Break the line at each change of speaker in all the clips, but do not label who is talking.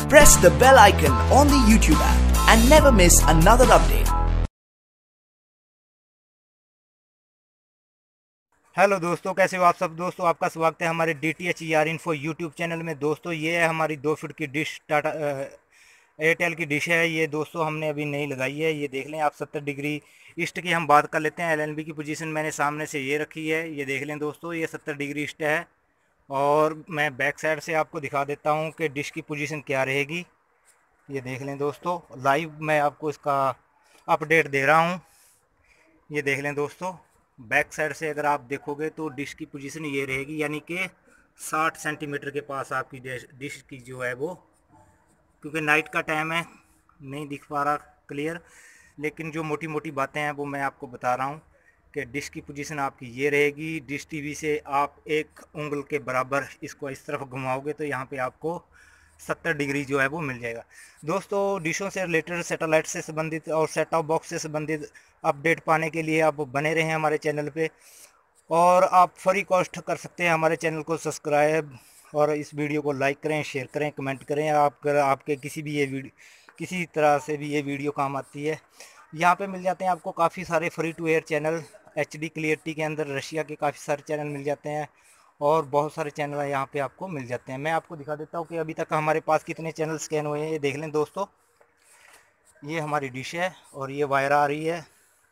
Press the bell icon on the YouTube app and never miss another update.
Hello दोस्तों, कैसे हो आप सब। दोस्तों आपका स्वागत है हमारे DTH ER Info YouTube channel में। दोस्तों ये है हमारी 2 फीट की डिश, टाटा एयरटेल की डिश है ये। दोस्तों हमने अभी नई लगाई है, ये देख लें आप। 70 डिग्री ईस्ट की हम बात कर लेते हैं। LNB की पोजीशन मैंने सामने से ये रखी है, ये देख लें दोस्तों, ये 70 डिग्री ईस्ट है। और मैं बैक साइड से आपको दिखा देता हूँ कि डिश की पोजीशन क्या रहेगी। ये देख लें दोस्तों, लाइव मैं आपको इसका अपडेट दे रहा हूँ। ये देख लें दोस्तों, बैक साइड से अगर आप देखोगे तो डिश की पोजीशन ये रहेगी, यानी कि 60 सेंटीमीटर के पास आपकी डिश की जो है वो, क्योंकि नाइट का टाइम है नहीं दिख पा रहा क्लियर, लेकिन जो मोटी मोटी बातें हैं वो मैं आपको बता रहा हूँ कि डिश की पोजीशन आपकी ये रहेगी। डिश टीवी से आप 1 उंगल के बराबर इसको इस तरफ घुमाओगे तो यहाँ पे आपको 70 डिग्री जो है वो मिल जाएगा। दोस्तों डिशों से रिलेटेड, सैटेलाइट से संबंधित और सेट टॉप बॉक्स से संबंधित अपडेट पाने के लिए आप बने रहें हमारे चैनल पे, और आप फ्री कॉस्ट कर सकते हैं हमारे चैनल को सब्सक्राइब, और इस वीडियो को लाइक करें, शेयर करें, कमेंट करें। आपके किसी तरह से भी ये वीडियो काम आती है। यहाँ पे मिल जाते हैं आपको काफ़ी सारे free to air channel. HD clarity के अंदर रशिया के काफ़ी सारे चैनल मिल जाते हैं, और बहुत सारे चैनल यहाँ पे आपको मिल जाते हैं। मैं आपको दिखा देता हूँ कि अभी तक हमारे पास कितने चैनल स्कैन हुए हैं। ये देख लें दोस्तों, ये हमारी डिश है और ये वायर आ रही है,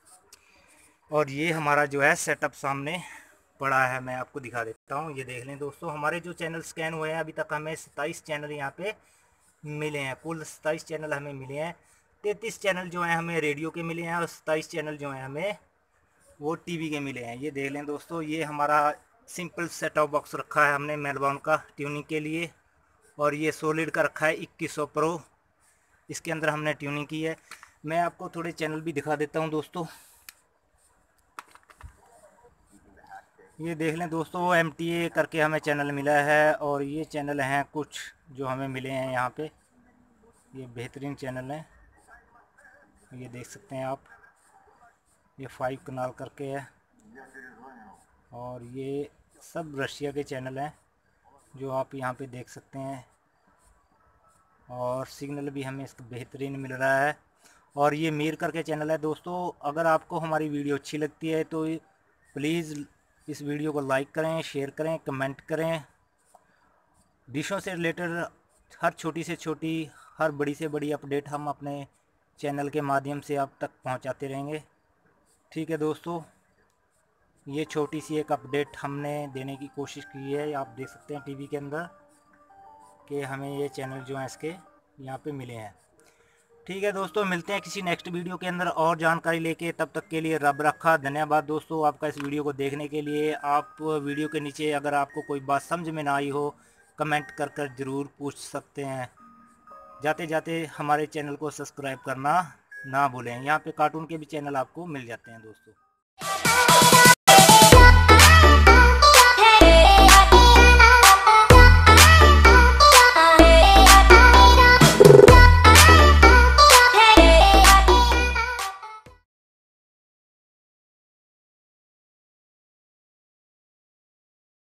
और ये हमारा जो है सेटअप सामने पड़ा है। मैं आपको दिखा देता हूँ, ये देख लें दोस्तों, हमारे जो चैनल स्कैन हुए हैं अभी तक हमें 27 चैनल यहाँ पे मिले हैं। कुल 27 चैनल हमें मिले हैं। 33 चैनल जो हैं हमें रेडियो के मिले हैं, और 27 चैनल जो हैं हमें वो टीवी के मिले हैं। ये देख लें दोस्तों, ये हमारा सिंपल सेट टॉप बॉक्स रखा है हमने मेलबॉर्न का ट्यूनिंग के लिए, और ये सॉलिड का रखा है 2100 प्रो, इसके अंदर हमने ट्यूनिंग की है। मैं आपको थोड़े चैनल भी दिखा देता हूँ दोस्तों। ये देख लें दोस्तों, MTA करके हमें चैनल मिला है, और ये चैनल हैं कुछ जो हमें मिले हैं यहाँ पे। ये बेहतरीन चैनल हैं, ये देख सकते हैं आप। ये 5 कनाल करके है, और ये सब रशिया के चैनल हैं जो आप यहाँ पे देख सकते हैं, और सिग्नल भी हमें इसका बेहतरीन मिल रहा है। और ये मीर करके चैनल है दोस्तों। अगर आपको हमारी वीडियो अच्छी लगती है तो प्लीज़ इस वीडियो को लाइक करें, शेयर करें, कमेंट करें। डिशों से रिलेटेड हर छोटी से छोटी, हर बड़ी से बड़ी अपडेट हम अपने चैनल के माध्यम से आप तक पहुंचाते रहेंगे। ठीक है दोस्तों, ये छोटी सी एक अपडेट हमने देने की कोशिश की है। आप देख सकते हैं टीवी के अंदर कि हमें ये चैनल जो हैं इसके यहाँ पे मिले हैं। ठीक है दोस्तों, मिलते हैं किसी नेक्स्ट वीडियो के अंदर और जानकारी लेके। तब तक के लिए रब रखा। धन्यवाद दोस्तों आपका इस वीडियो को देखने के लिए। आप वीडियो के नीचे अगर आपको कोई बात समझ में ना आई हो, कमेंट कर ज़रूर पूछ सकते हैं। जाते जाते हमारे चैनल को सब्सक्राइब करना ना भूलें। यहाँ पे कार्टून के भी चैनल आपको मिल जाते हैं दोस्तों।